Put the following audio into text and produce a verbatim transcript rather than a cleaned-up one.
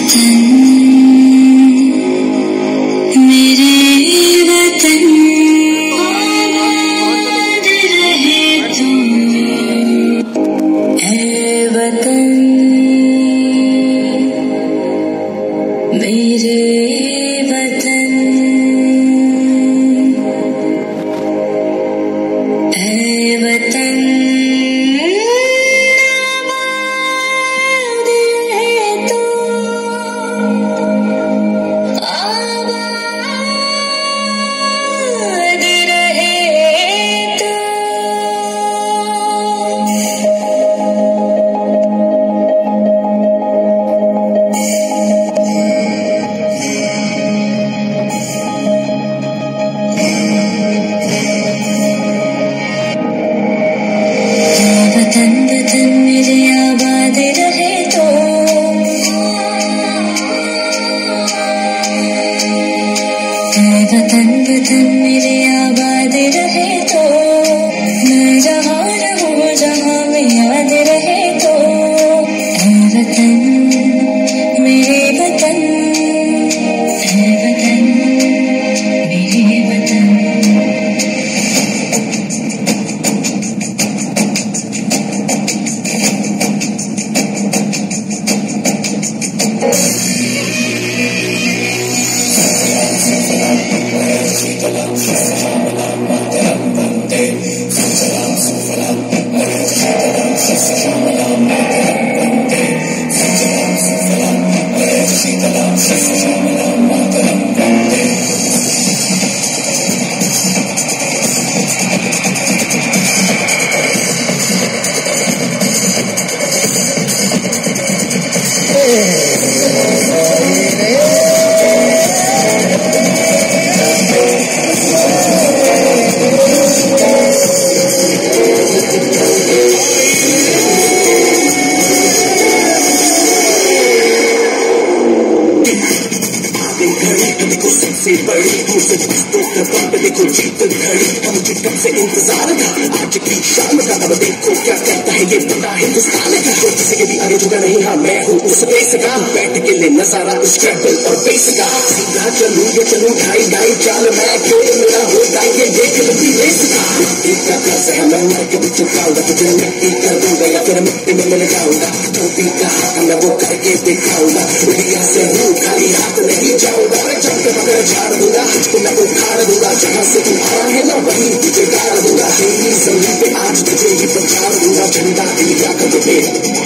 वतन वतन मेरे आबाद रहे तो, मैं जहाँ रहूँ जहाँ में याद रहे तो, ऐ वतन मेरे वतन, ऐ वतन मेरे वतन। सबसे बड़ी मुझसे तो कदम पे देखो जीत घड़ी, हम मुझे कब से इंतजार था आज की शाम का। अब देखो क्या करता है ये बंदा हिंदुस्तान का, कोई किसी के भी आगे झुका नहीं। हाँ मैं हूँ उस देश का, बैठ के ले नजारा स्ट्रगल और बेस का। सीधा चलूँ ये चलूँ ढाई ढाई चाल मैं, क्यों मेरा हो जाएंगे देख लंबी रेस का। मिट्टी का कर्ज है मैं मर के भी चुकाऊंगा, तुझे मिट्टी कर दूंगा या फिर मिट्टी में मिल जाऊंगा। धोबी का हाथ मैं वो करके दिखाऊंगा, उड़िया से हूँ खाली हाथ नहीं जाऊंगा। जब के मगर झाड़ दूंगा तो मैं उखाड़ दूंगा, जहाँ से तू आया है ना वहीं तुझे गाड़ दूंगा। तेरी जमीन पे आज तुझे ही पछाड़ दूंगा, झंडा इंडिया का जो